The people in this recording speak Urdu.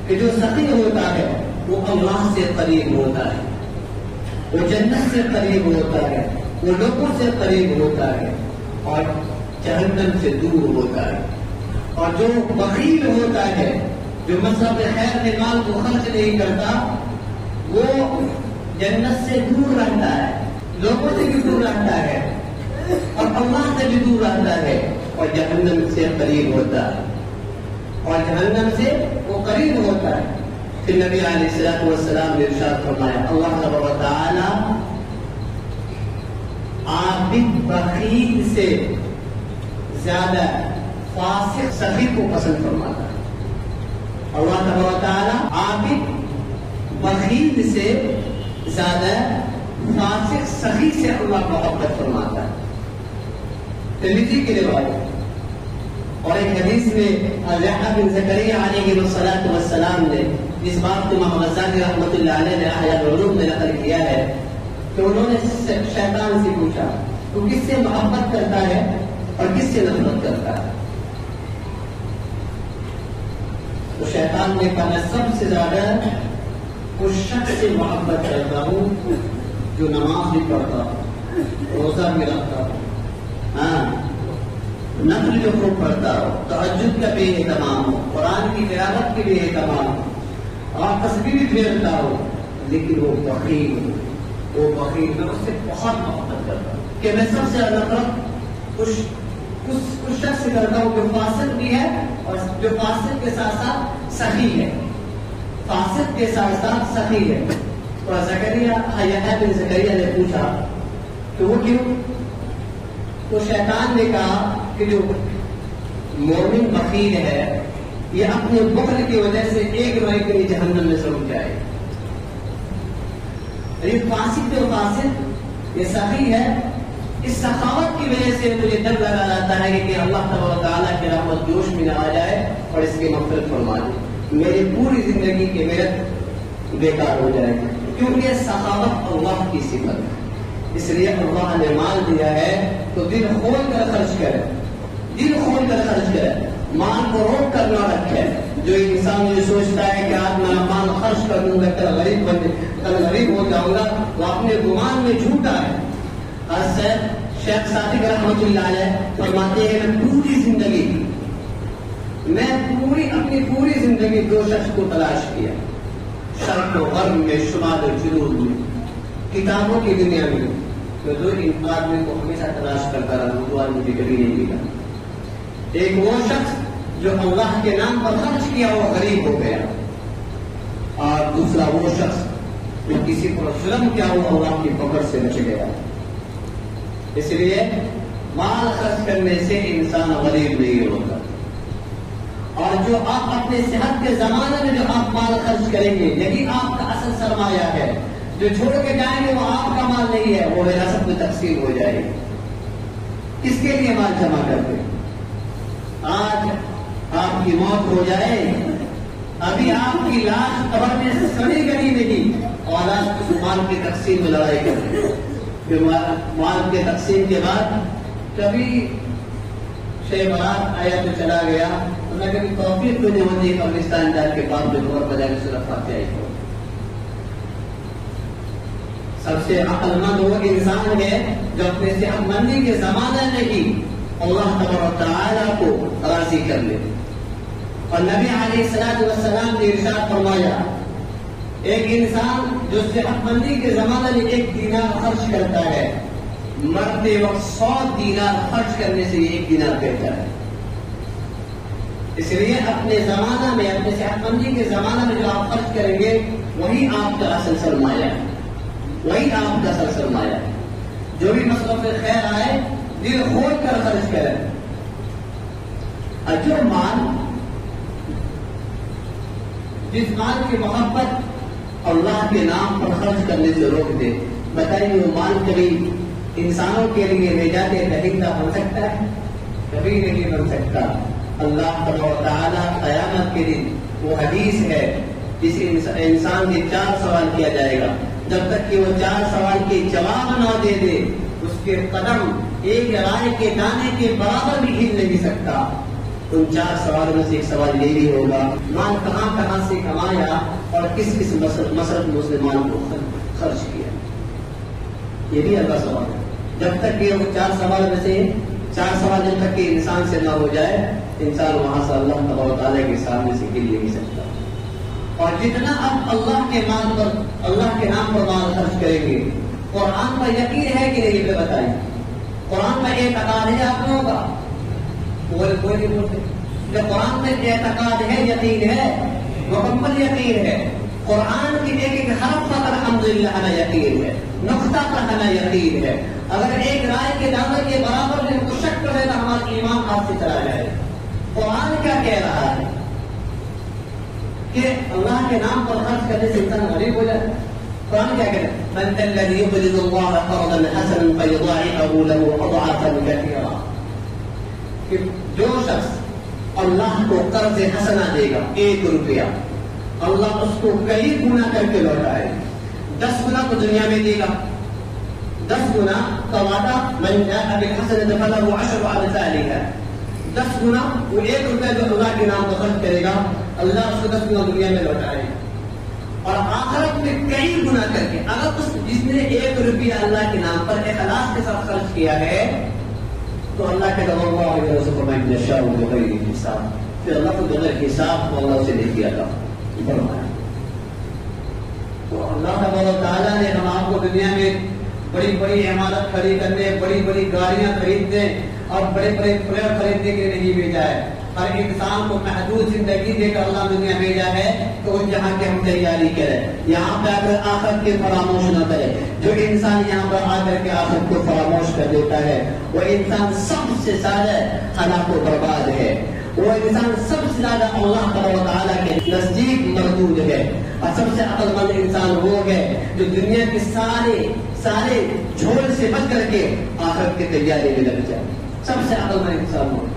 کہ جو سخی ہوتا ہے وہ اللہ سے قریب ہوتا ہے، وہ جنت سے قریب ہوتا ہے، وہ لوگوں سے قریب ہوتا ہے اور جہنم سے دور ہوتا ہے۔ اور جو بخیل ہوتا ہے، جو مذہب خیر کے مال کو خرچ نہیں کرتا، وہ جنت سے دور رہتا ہے، لوگوں سے بھی دور رہتا ہے اور اللہ سے بھی دور رہتا ہے اور جہنم سے قریب ہوتا ہے، اور جہنم سے وہ قریب ہوتا ہے۔ پھر نبی علیہ الصلوۃ والسلام نے ارشاد فرمایا، اللہ تبارک و تعالی عابد بخیل سے زیادہ فاسق سخی کو پسند فرماتا ہے۔ اللہ تبارک و تعالی عابد بخیل سے زیادہ فاسق سخی سے اللہ محبت فرماتا ہے۔ ترمذی کی روایت اور ایک حدیث میں یحییٰ بن زکریا علیہ السلام نے اس بات کو امام غزالی رحمۃ اللہ علیہ نے احیاء العلوم میں نقل کیا ہے کہ انہوں نے شیطان سے پوچھا تو کس سے محبت کرتا ہے اور کس سے نفرت کرتا ہے؟ تو شیطان نے کہا میں سب سے زیادہ اس شخص سے محبت کرتا ہوں جو نماز بھی پڑھتا ہوں، روزہ بھی رکھتا ہوں، نفل جو خوب پڑھتا ہو، تہجد کا بھی اہتمام ہو، قرآن کی تلاوت کے بھی اہتمام ہو اور تسبیح بھی پھیرتا ہو، لیکن وہ بخیل میں اس سے بہت محبت کرتا ہوں کہ میں سب سے زیادہ نفرت اس شخص سے کرتا ہوں جو فاسق بھی ہے اور جو فاسق کے ساتھ ساتھ سخی ہے، فاسق کے ساتھ ساتھ سخی ہے۔ تو یحییٰ بن زکریا نے پوچھا کہ وہ کیوں؟ تو شیطان نے کہا کہ جو مومن بخیل ہے یہ اپنے بخل کی وجہ سے ایک نہ ایک دن جہنم میں ضرور جائے۔ یہ فاسق جو فاسق یہ سخی ہے، اس سخاوت کی وجہ سے مجھے ڈر لگا جاتا ہے کہ اللہ تبارک و تعالیٰ کی رحمت جوش میں نہ آ جائے اور اس کی مغفرت فرما دے، میری پوری زندگی کی محنت بیکار ہو جائے، کیونکہ سخاوت اللہ کی صفت ہے۔ اس لیے اللہ نے مال دیا ہے تو دل کھول کر خرچ کرے، دل کھول کر خرچ کرے، مال کو روک کر نہ رکھے۔ جو انسان یہ سوچتا ہے کہ آج میں مال خرچ کر دوں گا کل غریب ہو جاؤں گا، وہ اپنے گمان میں جھوٹا ہے۔ شیخ صادق رحمۃ اللہ علیہ فرماتے ہیں میں اپنی پوری زندگی دو شخص کو تلاش کیا، شرق و غرب میں، شمال و جنوب میں، کتابوں کی دنیا میں، تو دو آدمی کو ہمیشہ تلاش کرتا رہا، دو آدمی مجھے کبھی نہیں ملا۔ ایک وہ شخص جو اللہ کے نام پر خرچ کیا وہ غریب ہو گیا، اور دوسرا وہ شخص جو کسی پر ظلم کیا وہ اللہ کی پکڑ سے بچ گیا۔ اس لیے مال خرچ کرنے سے انسان غریب نہیں ہوتا، اور جو آپ اپنے صحت کے زمانے میں جو آپ مال خرچ کریں گے یہی آپ کا اصل سرمایہ ہے۔ جو چھوڑ کے جائیں گے وہ آپ کا مال نہیں ہے، وہ وراثت میں تقسیم ہو جائے گی۔ کس کے لیے مال جمع کرتے؟ آج آپ کی موت ہو جائے، ابھی آپ کی لاش قبر میں سڑی گلی نہیں اور آج اس مال کی تقسیم میں لڑائی کرتے ہیں۔ مال کے تقسیم کے بعد کبھی شہ برات آیا تو چلا گیا، انہیں کبھی توفیق تو نہیں ہوتی قبرستان جا کے بعد جو دور بجائے صرف فاتحہ ہی۔ سب سے عقل مند وہ انسان ہے جو اپنے صحت مندی کے زمانے میں ہی اللہ تبارک و تعالیٰ کو راضی کر لے۔ اور نبی علیہ السلام نے ارشاد فرمایا ایک انسان جو صحت مندی کے زمانے میں 1 دینار خرچ کرتا ہے، مرتے وقت 100 دینار خرچ کرنے سے 1 دینار بہتر ہے۔ اس لیے اپنے زمانہ میں، اپنے صحت مندی کے زمانہ میں جو آپ خرچ کریں گے وہی آپ کا اصل سرمایہ ہے، وہی آپ کا اصل سرمایہ ہے۔ جو بھی مصرف خیر آئے دل کھول کر خرچ کریں۔ اور جو مال، جس مال کی محبت اللہ کے نام پر خرچ کرنے سے روک دے، بتائیے وہ مال کبھی انسانوں کے لیے نجات دہندہ بن سکتا ہے؟ کبھی نہیں بن سکتا۔ اللہ تعالیٰ قیامت کے دن وہ حدیث ہے جس انسان کے 4 سوال کیا جائے گا، جب تک کہ وہ 4 سوال کے جواب نہ دے دے اس کے قدم ایک رائے کے دانے کے برابر بھی ہل نہیں سکتا۔ ان 4 سوالوں میں سے ایک سوال یہ بھی ہوگا مال کہاں کہاں سے کمایا اور کس کس مصرف مسلمان کو خرچ کیا. یہ بھی اگلا سوال ہے. جب تک کہ وہ 4 سوال میں سے 4 سوال جب تک کہ انسان سے نہ ہو جائے انسان وہاں سے اللہ تبارک و تعالیٰ کے سامنے سے گر نہیں سکتا. اور جتنا آپ اللہ کے مال پر اللہ کے نام پر مال خرچ کریں گے قرآن پر یقین ہے کہ نہیں یہ بتائیں. قرآن کا اعتقاد ہے آپ لوگوں کا کوئی نہیں بولتے. جب قرآن میں اعتقاد ہے یقین ہے مکمل یقین ہے. قرآن کی ایک ایک حرف پر الحمدللہ ہمیں یقین ہے. نقطہ پر ہمیں یقین ہے. اگر ایک رائے کے دانے کے برابر میں کو شک کرے تو ہمارا ایمان ہاتھ سے چلا جائے. قرآن کیا کہہ رہا ہے کہ اللہ کے نام پر خرچ کرنے سے انسان غریب ہو جائے. قرآن کیا کہتا ہے من ذا الذی یقرض اللہ قرضا حسنا فیضاعفه له اضعافا کثیرا. کہ جو شخص اللہ کو قرض حسنا دے گا 1 روپیہ اللہ اس کو کئی گنا کر کے لوٹائے. 10 گنا تو دنیا میں دے گا. 10 گنا کا وعدہ من جاء بالحسنۃ فلہ 10 امثالها. 10 گنا وہ 1 روپیہ جو اللہ کے نام پر خرچ کرے گا اللہ اس کو 10 گنا دنیا میں لوٹائے اور آخرت میں کئی گنا کر کے. اگر جس نے 1 روپیہ اللہ کے نام پر اخلاص کے ساتھ خرچ کیا ہے تو اللہ کے حساب پھر اللہ کو بغیر حساب کو اللہ سے نہیں کیا تھا. تو اللہ تبارک و تعالیٰ نے ہم آپ کو دنیا میں بڑی بڑی عمارت کھڑی کرنے بڑی بڑی گاڑیاں خریدنے اور بڑے بڑے فلیٹ خریدنے کے لیے نہیں بھیجا ہے. ہر انسان کو محدود زندگی دے کر اللہ دنیا بھیجا ہے تو اس جہاں کی ہم تیاری کریں. یہاں پہ اگر آخرت کے فراموش نہ کرے. جو انسان یہاں پر آ کر کے آخرت کو فراموش کر دیتا ہے وہ انسان سب سے زیادہ ہلاک و برباد ہے. وہ انسان سب سے زیادہ اللہ تعالیٰ کے نزدیک مردود ہے. اور سب سے عقل مند انسان وہ ہے جو دنیا کے سارے جھول سے بچ کر کے آخرت کی تیاری میں لگ جائے. سب سے عقل مند انسان وہ